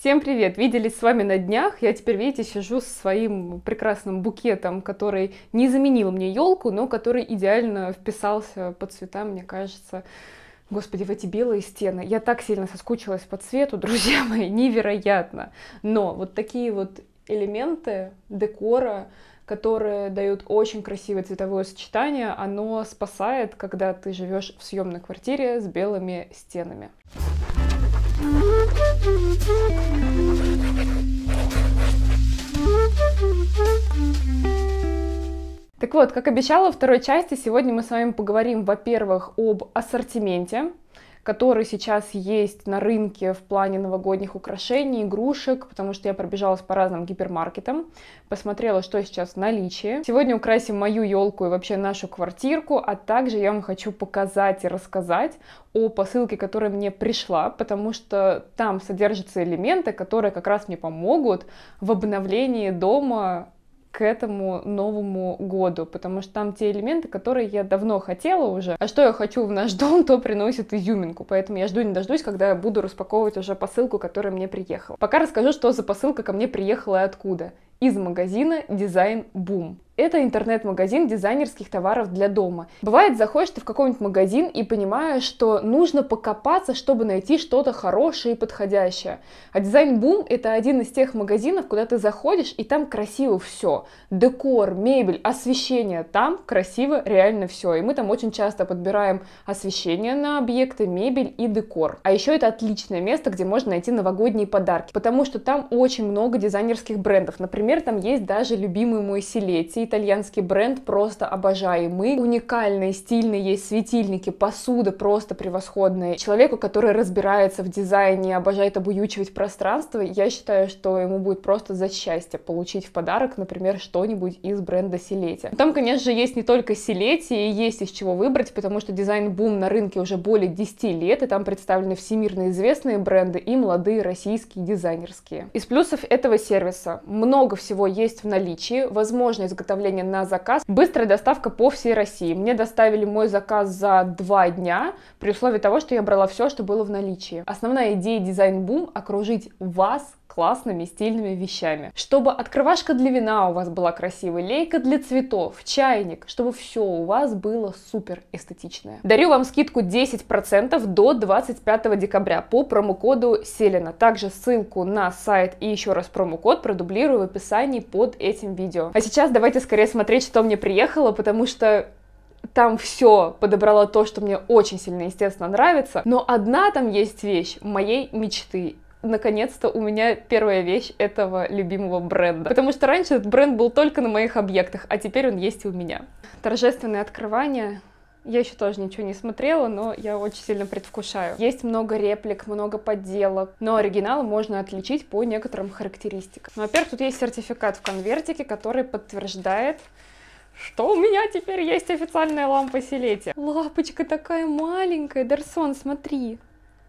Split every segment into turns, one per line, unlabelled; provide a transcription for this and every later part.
Всем привет! Виделись с вами на днях. Я теперь, видите, сижу со своим прекрасным букетом, который не заменил мне елку, но который идеально вписался по цветам, мне кажется. Господи, в эти белые стены. Я так сильно соскучилась по цвету, друзья мои, невероятно. Но вот такие вот элементы декора, которые дают очень красивое цветовое сочетание, оно спасает, когда ты живешь в съемной квартире с белыми стенами. Так вот, как обещала, во второй части сегодня мы с вами поговорим, во-первых, об ассортименте, который сейчас есть на рынке в плане новогодних украшений, игрушек, потому что я пробежалась по разным гипермаркетам, посмотрела, что сейчас в наличии. Сегодня украсим мою елку и вообще нашу квартирку, а также я вам хочу показать и рассказать о посылке, которая мне пришла, потому что там содержатся элементы, которые как раз мне помогут в обновлении дома к этому Новому году, потому что там те элементы, которые я давно хотела уже, а что я хочу в наш дом, то приносит изюминку, поэтому я жду не дождусь, когда я буду распаковывать уже посылку, которая мне приехала. Пока расскажу, что за посылка ко мне приехала и откуда. Из магазина Design Boom. Это интернет-магазин дизайнерских товаров для дома. Бывает, заходишь ты в какой-нибудь магазин и понимаешь, что нужно покопаться, чтобы найти что-то хорошее и подходящее. А Design Boom — это один из тех магазинов, куда ты заходишь, и там красиво все. Декор, мебель, освещение. Там красиво реально все. И мы там очень часто подбираем освещение на объекты, мебель и декор. А еще это отличное место, где можно найти новогодние подарки, потому что там очень много дизайнерских брендов. Например, там есть даже любимый мой Силетти, итальянский бренд, просто обожаемый. Уникальные, стильные есть светильники, посуда просто превосходная. Человеку, который разбирается в дизайне, обожает обуючивать пространство, я считаю, что ему будет просто за счастье получить в подарок, например, что-нибудь из бренда Силетти. Там, конечно же, есть не только Силетти, и есть из чего выбрать, потому что Design Boom на рынке уже более 10 лет, и там представлены всемирно известные бренды и молодые российские дизайнерские. Из плюсов этого сервиса: много всего есть в наличии, возможно изготовление на заказ, быстрая доставка по всей России. Мне доставили мой заказ за 2 дня, при условии того, что я брала все, что было в наличии. Основная идея Design Boom — окружить вас классными стильными вещами. Чтобы открывашка для вина у вас была красивой, лейка для цветов, чайник, чтобы все у вас было супер эстетичное. Дарю вам скидку 10% до 25 декабря по промокоду Селена. Также ссылку на сайт и еще раз промокод продублирую в описании под этим видео. А сейчас давайте скорее смотреть, что мне приехало, потому что там все подобрала то, что мне очень сильно, естественно, нравится. Но одна там есть вещь моей мечты. Наконец-то у меня первая вещь этого любимого бренда. Потому что раньше этот бренд был только на моих объектах, а теперь он есть и у меня. Торжественное открывание. Я еще тоже ничего не смотрела, но я очень сильно предвкушаю. Есть много реплик, много подделок, но оригинал можно отличить по некоторым характеристикам. Во-первых, тут есть сертификат в конвертике, который подтверждает, что у меня теперь есть официальная лампа Силетти. Лапочка такая маленькая, Дарсон, смотри.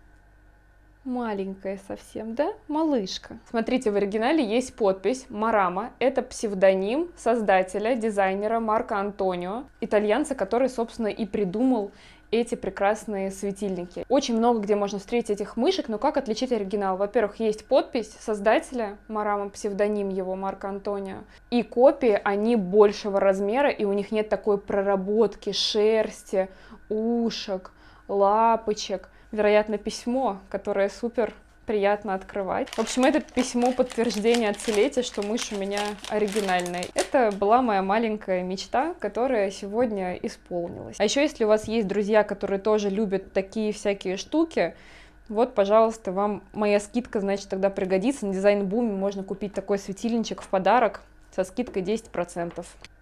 Маленькая совсем, да? Малышка. Смотрите, в оригинале есть подпись Марама. Это псевдоним создателя, дизайнера Марко Антонио, итальянца, который, собственно, и придумал эти прекрасные светильники. Очень много где можно встретить этих мышек, но как отличить оригинал? Во-первых, есть подпись создателя Марама, псевдоним его Марко Антонио, и копии, они большего размера, и у них нет такой проработки шерсти, ушек, лапочек. Вероятно, письмо, которое супер приятно открывать. В общем, это письмо подтверждения от Силетти, что мышь у меня оригинальная. Это была моя маленькая мечта, которая сегодня исполнилась. А еще, если у вас есть друзья, которые тоже любят такие всякие штуки, вот, пожалуйста, вам моя скидка, значит, тогда пригодится. На Design Boom можно купить такой светильничек в подарок со скидкой 10%.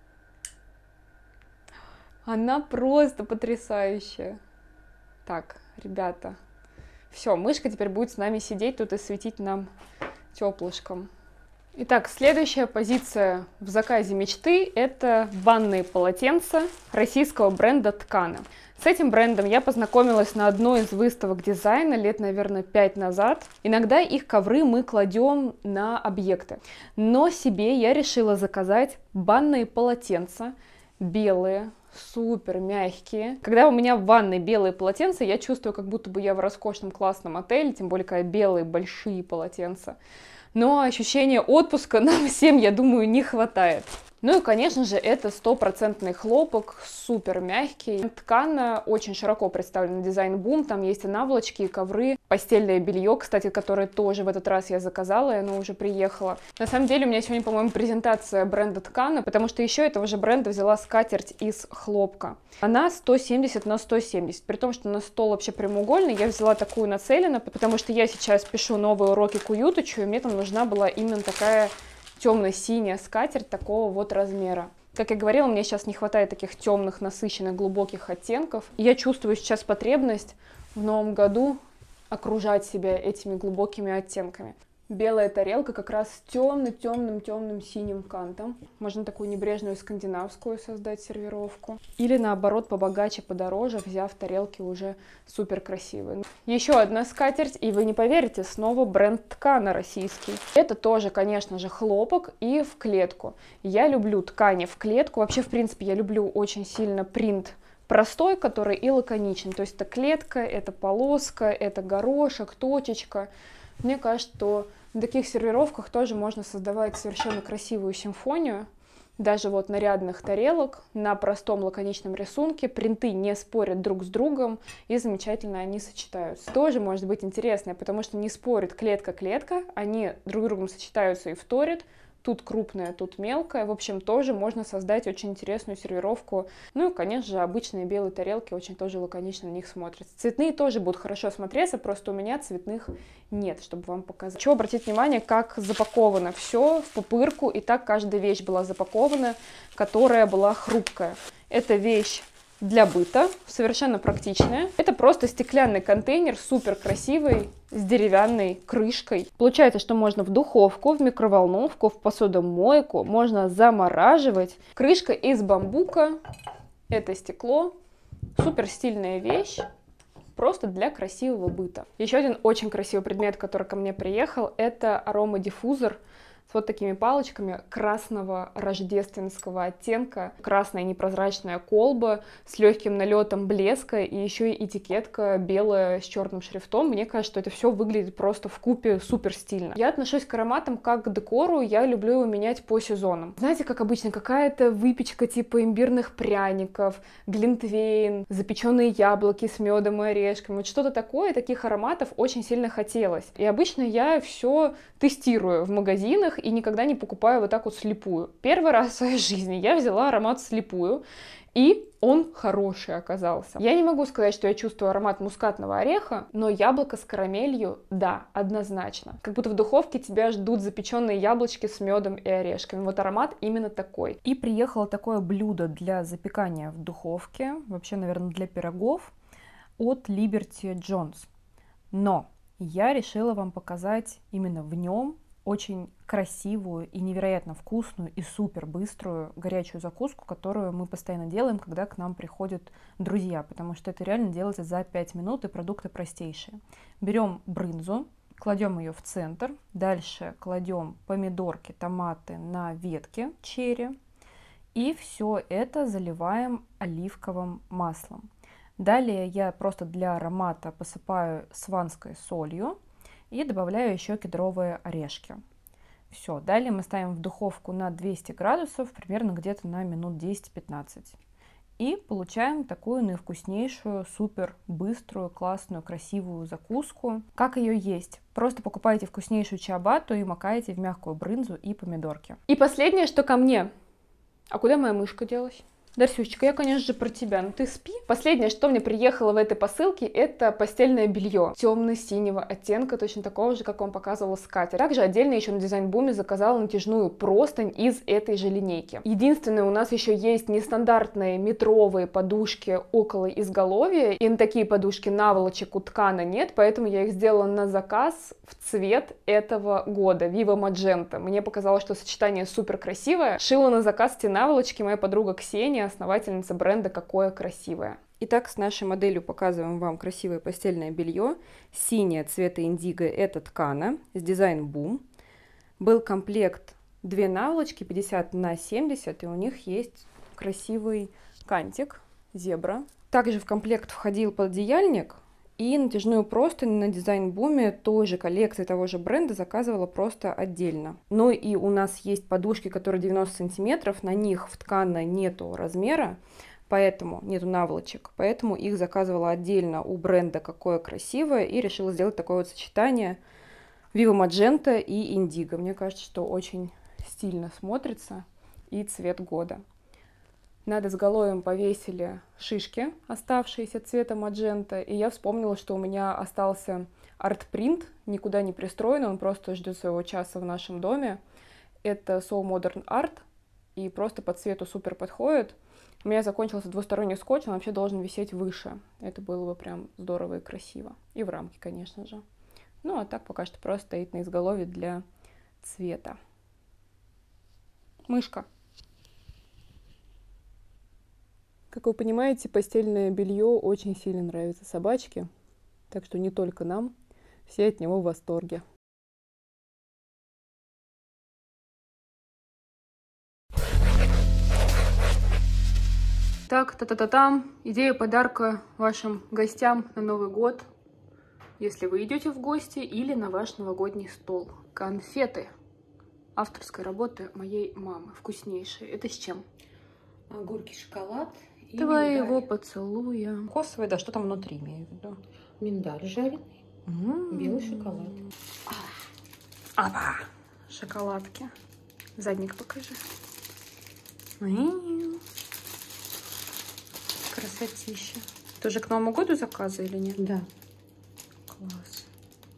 Она просто потрясающая. Так, ребята, все, мышка теперь будет с нами сидеть тут и светить нам теплышком. Итак, следующая позиция в заказе мечты — это ванные полотенца российского бренда Ткана. С этим брендом я познакомилась на одной из выставок дизайна лет, наверное, 5 назад. Иногда их ковры мы кладем на объекты, но себе я решила заказать банные полотенца, белые, супер мягкие. Когда у меня в ванной белые полотенца, я чувствую, как будто бы я в роскошном классном отеле, тем более, когда белые большие полотенца. Но ощущения отпуска нам всем, я думаю, не хватает. Ну и, конечно же, это стопроцентный хлопок, супер мягкий. Ткань очень широко представлена, дизайн Boom, там есть и наволочки, и ковры, постельное белье, кстати, которое тоже в этот раз я заказала, и оно уже приехало. На самом деле у меня сегодня, по-моему, презентация бренда Ткана, потому что еще этого же бренда взяла скатерть из хлопка. Она 170 на 170, при том, что на стол вообще прямоугольный, я взяла такую нацеленно, потому что я сейчас пишу новые уроки к уюточу, и мне там нужна была именно такая темно-синяя скатерть такого вот размера. Как я говорила, мне сейчас не хватает таких темных, насыщенных, глубоких оттенков. И я чувствую сейчас потребность в новом году окружать себя этими глубокими оттенками. Белая тарелка как раз с темным синим кантом. Можно такую небрежную скандинавскую создать сервировку. Или наоборот, побогаче, подороже, взяв тарелки уже супер красивые. Еще одна скатерть, и вы не поверите, снова бренд Ткана российский. Это тоже, конечно же, хлопок и в клетку. Я люблю ткани в клетку. Вообще, в принципе, я люблю очень сильно принт простой, который и лаконичен. То есть это клетка, это полоска, это горошек, точечка. Мне кажется, что на таких сервировках тоже можно создавать совершенно красивую симфонию. Даже вот нарядных тарелок на простом лаконичном рисунке. Принты не спорят друг с другом и замечательно они сочетаются. Тоже может быть интересно, потому что не спорит клетка-клетка, они друг с другом сочетаются и вторят. Тут крупная, тут мелкая. В общем, тоже можно создать очень интересную сервировку. Ну и, конечно же, обычные белые тарелки очень тоже лаконично на них смотрятся. Цветные тоже будут хорошо смотреться, просто у меня цветных нет, чтобы вам показать. Хочу обратить внимание, как запаковано все в пупырку. И так каждая вещь была запакована, которая была хрупкая. Эта вещь для быта, совершенно практичная. Это просто стеклянный контейнер, супер красивый, с деревянной крышкой. Получается, что можно в духовку, в микроволновку, в посудомойку, можно замораживать. Крышка из бамбука, это стекло, супер стильная вещь. Просто для красивого быта. Еще один очень красивый предмет, который ко мне приехал, это аромадиффузор с вот такими палочками красного рождественского оттенка. Красная непрозрачная колба с легким налетом блеска и еще и этикетка белая с черным шрифтом. Мне кажется, что это все выглядит просто вкупе супер стильно. Я отношусь к ароматам как к декору, я люблю его менять по сезонам. Знаете, как обычно, какая-то выпечка типа имбирных пряников, глинтвейн, запеченные яблоки с медом и орешками. Вот что-то такое, таких ароматов очень сильно хотелось. И обычно я все тестирую в магазинах и никогда не покупаю вот так вот слепую. Первый раз в своей жизни я взяла аромат слепую, и он хороший оказался. Я не могу сказать, что я чувствую аромат мускатного ореха, но яблоко с карамелью, да, однозначно. Как будто в духовке тебя ждут запеченные яблочки с медом и орешками. Вот аромат именно такой. И приехало такое блюдо для запекания в духовке, вообще, наверное, для пирогов, от Liberty Jones. Но я решила вам показать именно в нем очень красивую и невероятно вкусную и супер быструю горячую закуску, которую мы постоянно делаем, когда к нам приходят друзья, потому что это реально делается за 5 минут и продукты простейшие. Берем брынзу, кладем ее в центр, дальше кладем помидорки, томаты на ветке черри и все это заливаем оливковым маслом. Далее я просто для аромата посыпаю сванской солью и добавляю еще кедровые орешки. Все, далее мы ставим в духовку на 200 градусов, примерно где-то на минут 10-15. И получаем такую наивкуснейшую, супер быструю, классную, красивую закуску. Как ее есть? Просто покупаете вкуснейшую чиабатту и макаете в мягкую брынзу и помидорки. И последнее, что ко мне. А куда моя мышка делась? Дарсюшечка, я, конечно же, про тебя, но ты спи. Последнее, что мне приехало в этой посылке, это постельное белье темно-синего оттенка, точно такого же, как вам показывала скатерть. Также отдельно еще на Design Boom заказала натяжную простынь из этой же линейки. Единственное, у нас еще есть нестандартные метровые подушки около изголовья, и на такие подушки наволочек у Ткана нет, поэтому я их сделала на заказ в цвет этого года, Viva Magenta. Мне показалось, что сочетание супер красивое. Шила на заказ те наволочки моя подруга Ксения, основательница бренда «Какое красивое». Итак, с нашей моделью показываем вам красивое постельное белье. Синее цвета индиго — это Ткана с Design Boom. Был комплект 2 наволочки 50 на 70, и у них есть красивый кантик, зебра. Также в комплект входил пододеяльник и натяжную простынь на дизайн-буме той же коллекции, того же бренда, заказывала просто отдельно. Ну и у нас есть подушки, которые 90 сантиметров, на них в ткани нету размера, поэтому нету наволочек, поэтому их заказывала отдельно у бренда «Какое красивое» и решила сделать такое вот сочетание Vivo Magenta и Индиго. Мне кажется, что очень стильно смотрится и цвет года. Над изголовьем повесили шишки, оставшиеся цвета маджента, и я вспомнила, что у меня остался арт-принт, никуда не пристроен, он просто ждет своего часа в нашем доме. Это So Modern Art, и просто по цвету супер подходит. У меня закончился двусторонний скотч, он вообще должен висеть выше. Это было бы прям здорово и красиво. И в рамке, конечно же. Ну, а так пока что просто стоит на изголовье для цвета. Мышка. Как вы понимаете, постельное белье очень сильно нравится собачке, так что не только нам, все от него в восторге. Так, та-та-та-там, идея подарка вашим гостям на Новый год, если вы идете в гости или на ваш новогодний стол. Конфеты авторской работы моей мамы, вкуснейшие. Это с чем?
Горький шоколад.
Твоего поцелуя.
Кокосовый, да, что там внутри, имею в виду? Миндаль жареный, белый шоколад.
Опа! Шоколадки. Задник покажи. Красотища. Тоже к Новому году заказы или нет?
Да.
Класс.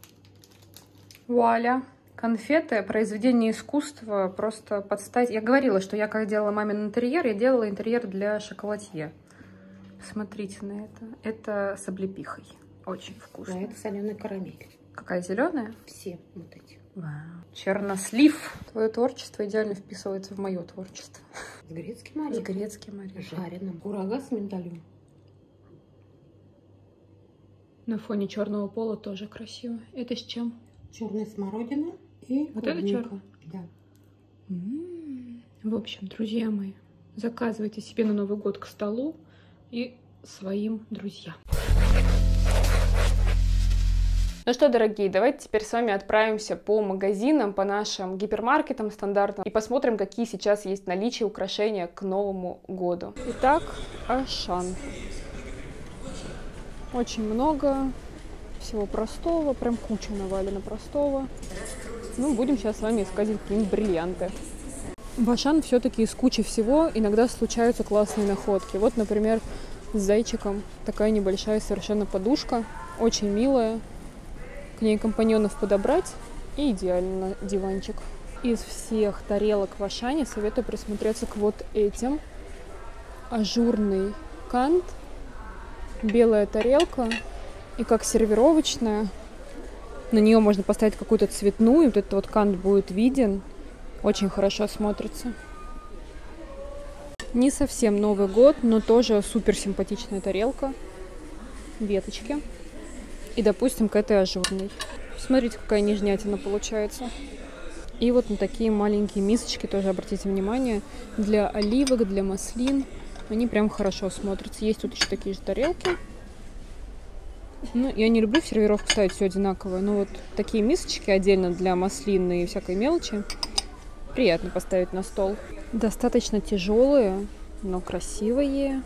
Вуаля. Конфеты, произведение искусства, просто подстать. Я говорила, что я, как делала мамин интерьер, я делала интерьер для шоколадье. Смотрите на это. Это с облепихой. Очень вкусно.
А это соленая карамель.
Какая зеленая?
Все вот эти.
Вау. Чернослив. Твое творчество идеально вписывается в мое творчество.
С грецким орехом.
С грецким орехом.
Жареным. Курага с миндалем.
На фоне черного пола тоже красиво. Это с чем?
Черная смородина и
вот
клубника.
Это черный?
Да.
В общем, друзья мои, заказывайте себе на Новый год к столу и своим друзьям. Ну что, дорогие, давайте теперь с вами отправимся по магазинам, по нашим гипермаркетам стандартным и посмотрим, какие сейчас есть в наличии украшения к Новому году. Итак, Ашан. Очень много всего простого, прям куча навалена простого. Ну, будем сейчас с вами искать какие-нибудь бриллианты. В Ашан все-таки из кучи всего иногда случаются классные находки. Вот, например, с зайчиком такая небольшая совершенно подушка, очень милая. К ней компаньонов подобрать и идеально на диванчик. Из всех тарелок в Ашане советую присмотреться к вот этим. Ажурный кант, белая тарелка и как сервировочная. На нее можно поставить какую-то цветную, вот этот вот кант будет виден. Очень хорошо смотрится. Не совсем Новый год, но тоже супер симпатичная тарелка. Веточки. И, допустим, к этой ажурной. Смотрите, какая нежнятина получается. И вот на такие маленькие мисочки тоже обратите внимание. Для оливок, для маслин. Они прям хорошо смотрятся. Есть тут еще такие же тарелки. Ну, я не люблю в сервировку ставить все одинаковое, но вот такие мисочки отдельно для маслины и всякой мелочи приятно поставить на стол. Достаточно тяжелые, но красивые.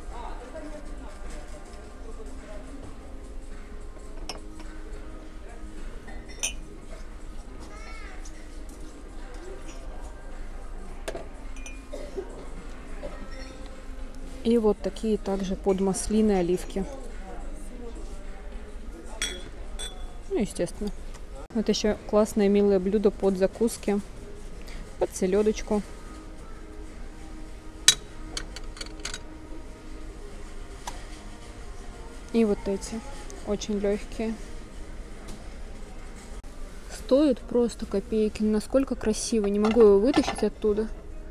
И вот такие также под маслины оливки. Ну, естественно. Вот еще классное милое блюдо под закуски, под селедочку. И вот эти очень легкие. Стоит просто копейки. Насколько красиво. Не могу его вытащить оттуда.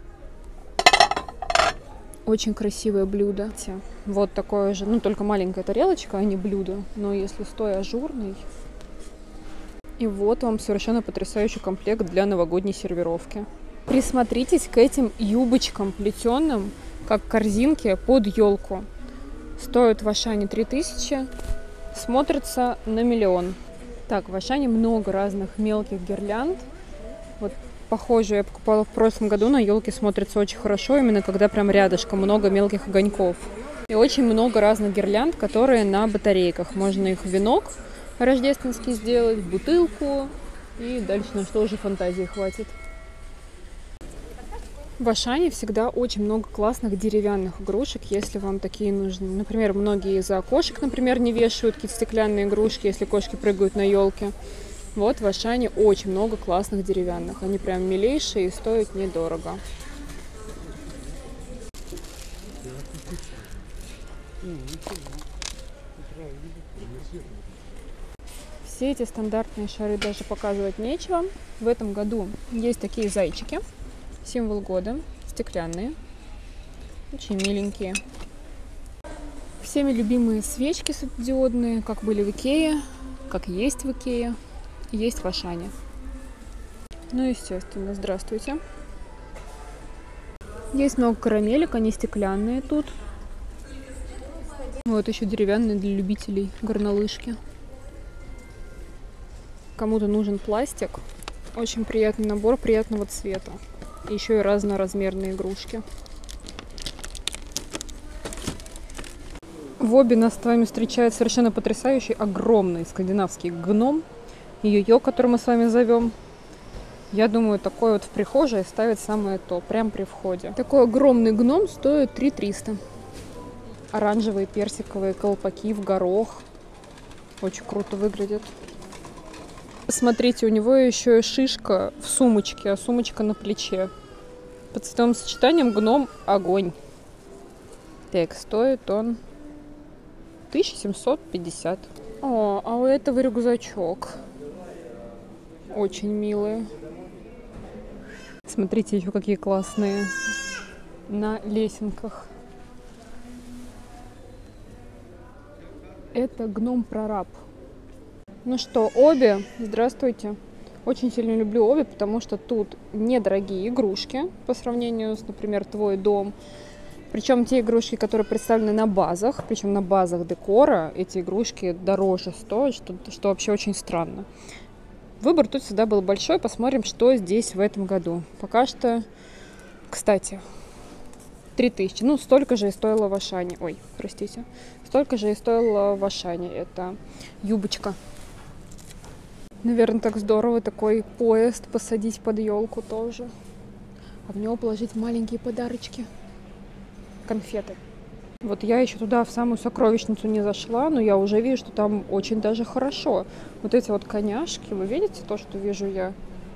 Очень красивое блюдо. Вот такое же, ну только маленькая тарелочка, а не блюдо. Но если стоя ажурный. И вот вам совершенно потрясающий комплект для новогодней сервировки. Присмотритесь к этим юбочкам плетеным, как корзинки под елку. Стоят в Ашане 3000, смотрится на миллион. Так, в Ашане много разных мелких гирлянд. Вот похожую я покупала в прошлом году, на елке смотрится очень хорошо, именно когда прям рядышком много мелких огоньков. И очень много разных гирлянд, которые на батарейках. Можно их в венок рождественский сделать, в бутылку, и дальше на что уже фантазии хватит. В Ашане всегда очень много классных деревянных игрушек, если вам такие нужны. Например, многие из-за окошек, например, не вешают какие-то стеклянные игрушки, если кошки прыгают на елке. Вот в Ашане очень много классных деревянных. Они прям милейшие и стоят недорого. Все эти стандартные шары даже показывать нечего. В этом году есть такие зайчики. Символ года. Стеклянные. Очень миленькие. Всеми любимые свечки светодиодные, как были в Икее, как есть в Икее, есть в Ашане. Ну, естественно, здравствуйте. Есть много карамелек, они стеклянные тут. Вот еще деревянные для любителей горнолыжки. Кому-то нужен пластик. Очень приятный набор приятного цвета. Еще и разноразмерные игрушки. В Оби нас с вами встречает совершенно потрясающий огромный скандинавский гном. Йо-йо, который мы с вами зовем. Я думаю, такой вот в прихожей ставить самое то, прям при входе. Такой огромный гном стоит 3300. Оранжевые персиковые колпаки в горох. Очень круто выглядит. Смотрите, у него еще и шишка в сумочке, а сумочка на плече. По цветовым сочетаниям гном огонь. Так, стоит он 1750. О, а у этого рюкзачок. Очень милые. Смотрите, еще какие классные. На лесенках. Это гном-прораб. Ну что, Оби, здравствуйте. Очень сильно люблю Оби, потому что тут недорогие игрушки по сравнению с, например, Твой дом. Причем те игрушки, которые представлены на базах, причем на базах декора, эти игрушки дороже стоят, что вообще очень странно. Выбор тут всегда был большой. Посмотрим, что здесь в этом году. Пока что, кстати, 3000. Ну, столько же и стоило в Ашане. Ой, простите. Столько же и стоило в Ашане. Это юбочка. Наверное, так здорово такой поезд посадить под елку тоже. А в него положить маленькие подарочки. Конфеты. Вот я еще туда в самую сокровищницу не зашла, но я уже вижу, что там очень даже хорошо. Вот эти вот коняшки, вы видите то, что вижу я?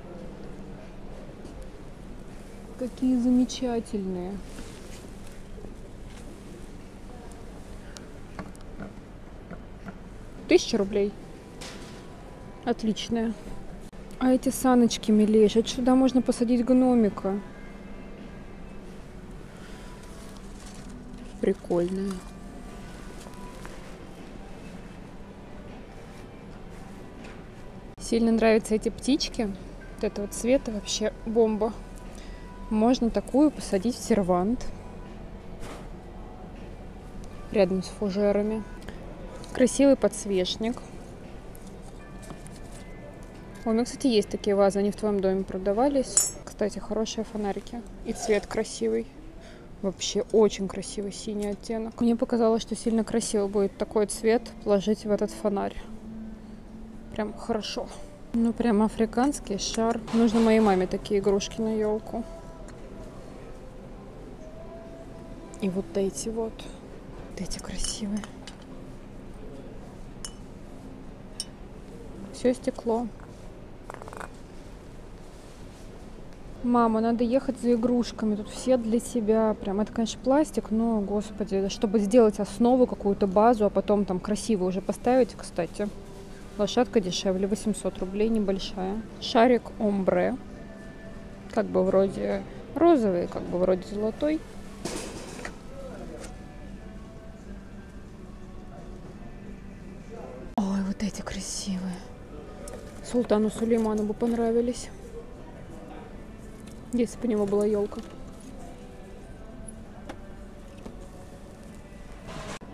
Какие замечательные. $1000. Отличная. А эти саночки милейшие. Это сюда можно посадить гномика. Прикольная. Сильно нравятся эти птички. Вот это вот цвета вообще бомба. Можно такую посадить в сервант. Рядом с фужерами. Красивый подсвечник. У меня, кстати, есть такие вазы. Они в твоем доме продавались. Кстати, хорошие фонарики. И цвет красивый. Вообще очень красивый синий оттенок. Мне показалось, что сильно красиво будет такой цвет положить в этот фонарь. Прям хорошо. Ну, прям африканский шар. Нужно моей маме такие игрушки на елку. И вот эти вот. Вот эти красивые. Все стекло. Мама, надо ехать за игрушками. Тут все для тебя. Прям это, конечно, пластик, но, господи, чтобы сделать основу, какую-то базу, а потом там красиво уже поставить, кстати. Лошадка дешевле, 800 рублей, небольшая. Шарик омбре. Как бы вроде розовый, как бы вроде золотой. Ой, вот эти красивые. Султану Сулейману бы понравились. Если бы у него была елка.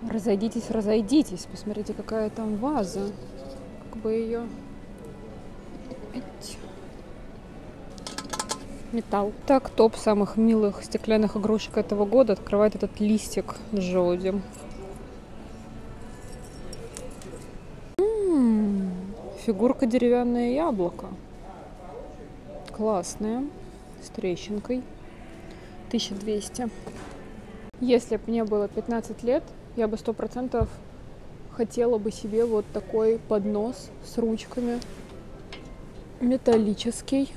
Разойдитесь, разойдитесь. Посмотрите, какая там ваза. Как бы ее... Металл. Так, топ самых милых стеклянных игрушек этого года открывает этот листик с желудем. Фигурка деревянное яблоко. Классная. С трещинкой. 1200. Если бы мне было 15 лет, я бы 100% хотела бы себе вот такой поднос с ручками. Металлический.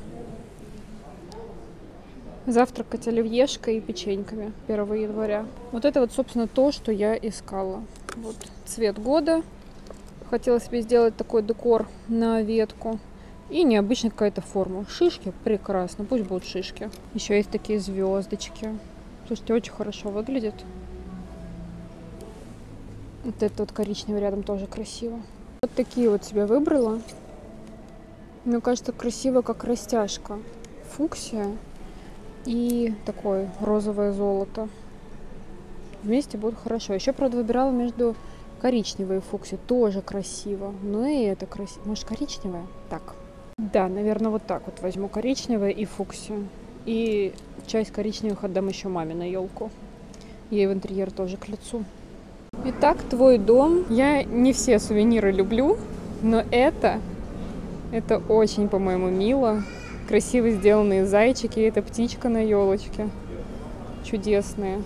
Завтракать оливьешкой и печеньками 1 января. Вот это вот, собственно, то, что я искала. Вот цвет года. Хотела себе сделать такой декор на ветку. И необычная какая-то форма. Шишки прекрасно, пусть будут шишки. Еще есть такие звездочки. Слушайте, очень хорошо выглядит. Вот это вот коричневый рядом тоже красиво. Вот такие вот себе выбрала. Мне кажется, красиво, как растяжка. Фуксия и такое розовое золото. Вместе будет хорошо. Еще, правда, выбирала между коричневой и фуксией. Тоже красиво. Но и это красиво. Может, коричневая? Так. Да, наверное, вот так вот возьму коричневое и фуксию. И часть коричневых отдам еще маме на елку. Ей в интерьер тоже к лицу. Итак, твой дом. Я не все сувениры люблю, но это очень, по-моему, мило. Красиво сделанные зайчики. Это птичка на елочке. Чудесные.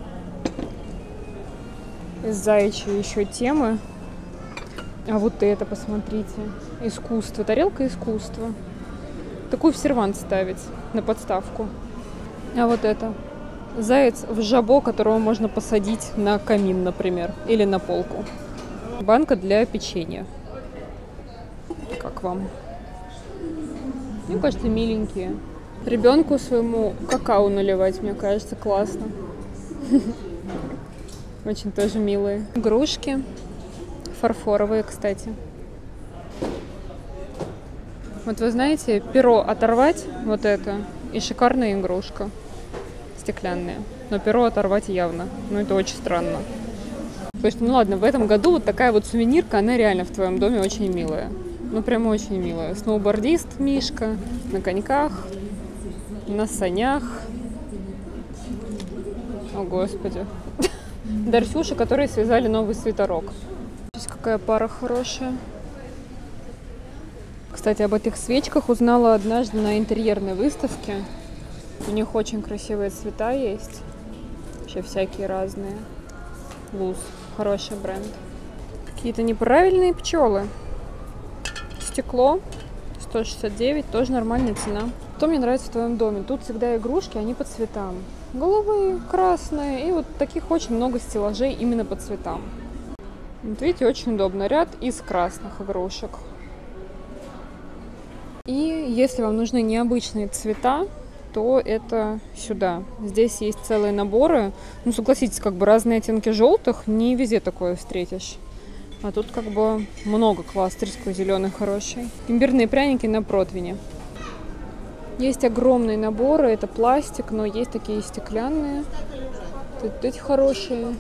Из заячьей еще темы. А вот это, посмотрите. Искусство. Тарелка искусства. Такую в сервант ставить на подставку. А вот это. Заяц в жабо, которого можно посадить на камин, например. Или на полку. Банка для печенья. Как вам? Мне кажется, миленькие. Ребенку своему какао наливать, мне кажется, классно. Очень тоже милые. Игрушки. Фарфоровые, кстати. Вот вы знаете, перо оторвать, вот это, и шикарная игрушка. Стеклянная. Но перо оторвать явно. Ну, это очень странно. То есть, ну ладно, в этом году вот такая вот сувенирка, она реально в твоем доме очень милая. Ну, прям очень милая. Сноубордист Мишка на коньках, на санях. О, Господи. Дарсюши, которые связали новый свитерок. Здесь какая пара хорошая. Кстати, об этих свечках узнала однажды на интерьерной выставке. У них очень красивые цвета есть. Вообще всякие разные. Луз. Хороший бренд. Какие-то неправильные пчелы. Стекло. 169. Тоже нормальная цена. Что мне нравится в твоем доме? Тут всегда игрушки, они по цветам. Голубые, красные. И вот таких очень много стеллажей именно по цветам. Вот видите, очень удобно. Ряд из красных игрушек. И если вам нужны необычные цвета, то это сюда. Здесь есть целые наборы. Ну, согласитесь, как бы разные оттенки желтых, не везде такое встретишь. А тут как бы много кластерской зеленый хороший. Имбирные пряники на противне. Есть огромные наборы, это пластик, но есть такие стеклянные. Тут эти хорошие.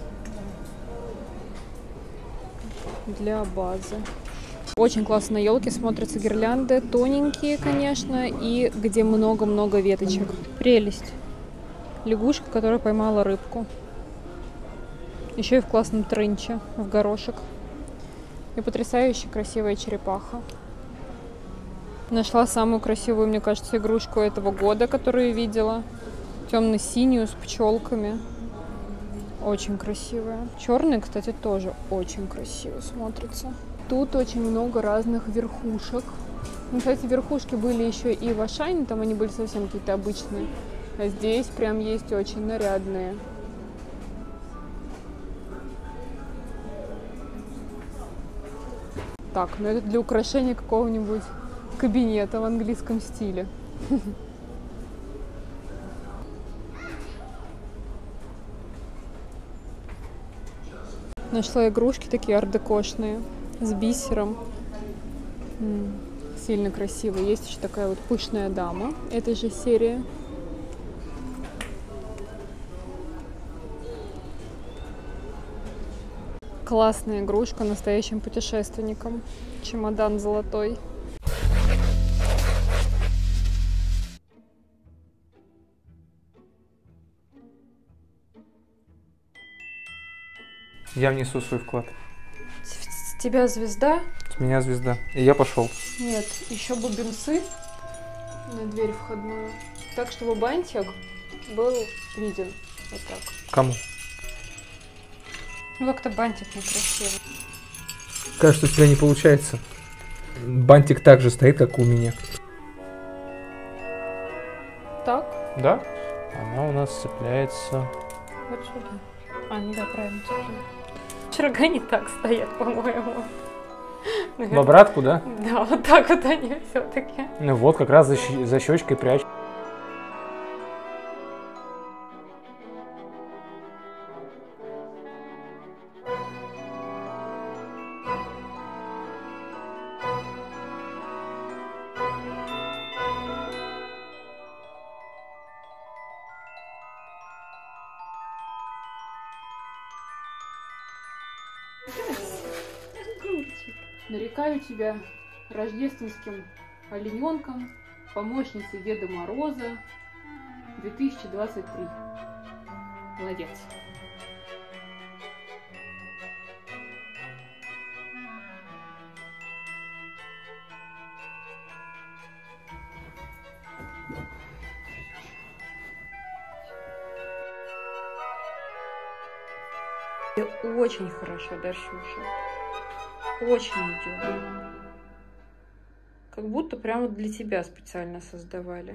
Для базы. Очень классно на елке смотрятся гирлянды. Тоненькие, конечно, и где много-много веточек. Прелесть. Лягушка, которая поймала рыбку. Еще и в классном тренче, в горошек. И потрясающе красивая черепаха. Нашла самую красивую, мне кажется, игрушку этого года, которую видела. Темно-синюю с пчелками. Очень красивая. Черные, кстати, тоже очень красиво смотрятся. Тут очень много разных верхушек. Ну, кстати, верхушки были еще и в Ашане, там они были совсем какие-то обычные. А здесь прям есть очень нарядные. Так, ну это для украшения какого-нибудь кабинета в английском стиле. Нашла игрушки такие ар-декошные, с бисером. Сильно красиво. Есть еще такая вот пышная дама этой же серии. Классная игрушка настоящим путешественникам. Чемодан золотой.
Я внесу свой вклад.
С тебя звезда?
С меня звезда. И я пошел.
Нет, еще бубенцы на дверь входную. Так, чтобы бантик был виден. Вот так.
Кому?
Ну, как-то бантик некрасивый.
Кажется, у тебя не получается. Бантик так же стоит, как у меня.
Так?
Да? Она у нас цепляется.
Вот сюда. А, ну да, правильно цепляет. Рога не так стоят, по-моему.
В обратку, да?
Да, вот так вот они все-таки.
Ну вот, как раз за щечкой прячь.
Нарекаю тебя рождественским олененком, помощницей Деда Мороза 2023. Молодец. Очень хорошо, Дарсюша. Очень идет. Как будто прямо для тебя специально создавали.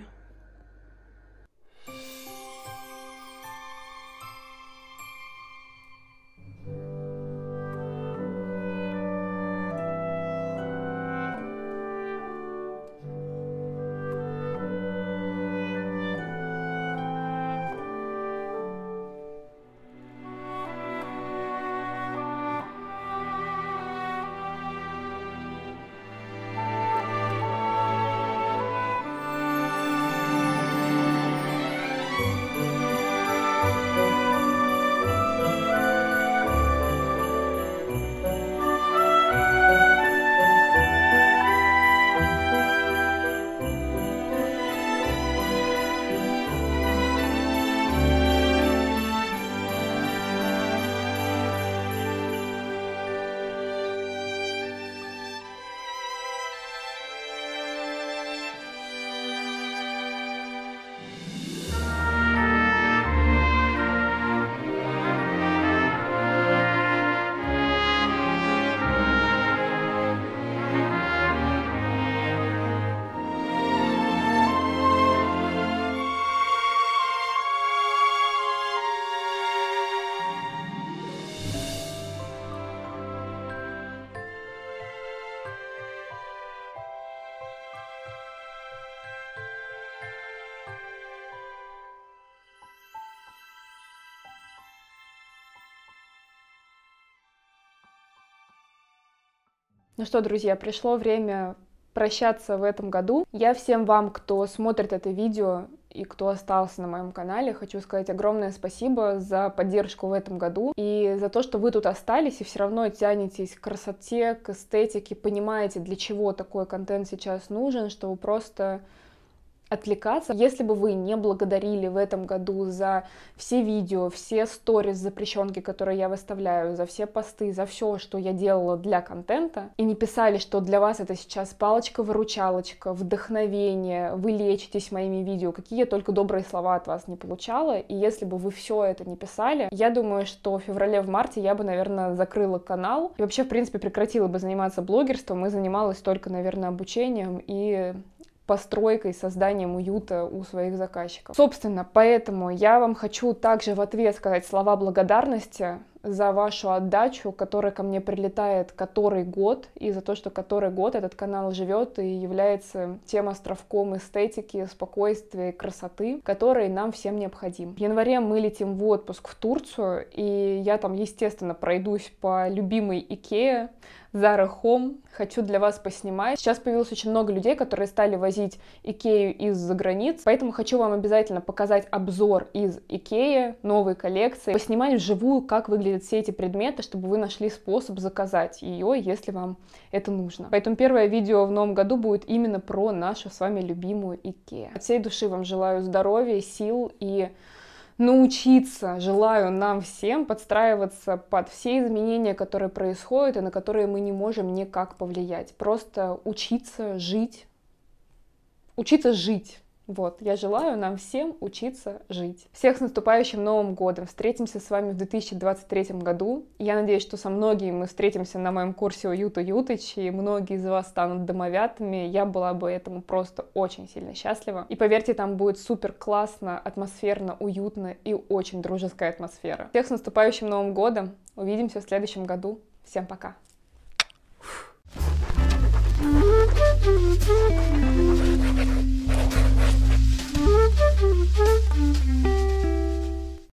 Ну что, друзья, пришло время прощаться в этом году. Я всем вам, кто смотрит это видео и кто остался на моем канале, хочу сказать огромное спасибо за поддержку в этом году и за то, что вы тут остались и все равно тянетесь к красоте, к эстетике, понимаете, для чего такой контент сейчас нужен, что вы просто отвлекаться. Если бы вы не благодарили в этом году за все видео, все сторис запрещенки, которые я выставляю, за все посты, за все, что я делала для контента, и не писали, что для вас это сейчас палочка-выручалочка, вдохновение, вы лечитесь моими видео, какие я только добрые слова от вас не получала, и если бы вы все это не писали, я думаю, что в феврале, в марте я бы, наверное, закрыла канал и вообще, в принципе, прекратила бы заниматься блогерством и занималась только, наверное, обучением и постройкой, созданием уюта у своих заказчиков. Собственно, поэтому я вам хочу также в ответ сказать слова благодарности за вашу отдачу, которая ко мне прилетает который год, и за то, что который год этот канал живет и является тем островком эстетики, спокойствия и красоты, который нам всем необходим. В январе мы летим в отпуск в Турцию, и я там, естественно, пройдусь по любимой Икее, Zara Home, хочу для вас поснимать. Сейчас появилось очень много людей, которые стали возить Икею из-за границ, поэтому хочу вам обязательно показать обзор из Икеи, новой коллекции, поснимать вживую, как выглядит выглядят все эти предметы, чтобы вы нашли способ заказать ее, если вам это нужно. Поэтому первое видео в новом году будет именно про нашу с вами любимую IKEA. От всей души вам желаю здоровья, сил и научиться, желаю нам всем подстраиваться под все изменения, которые происходят и на которые мы не можем никак повлиять. Просто учиться жить. Учиться жить. Вот, я желаю нам всем учиться жить. Всех с наступающим Новым годом! Встретимся с вами в 2023 году. Я надеюсь, что со многими мы встретимся на моем курсе «Уют Уютыч», и многие из вас станут домовятами. Я была бы этому просто очень сильно счастлива. И поверьте, там будет супер классно, атмосферно, уютно и очень дружеская атмосфера. Всех с наступающим Новым годом! Увидимся в следующем году. Всем пока!
Thank you.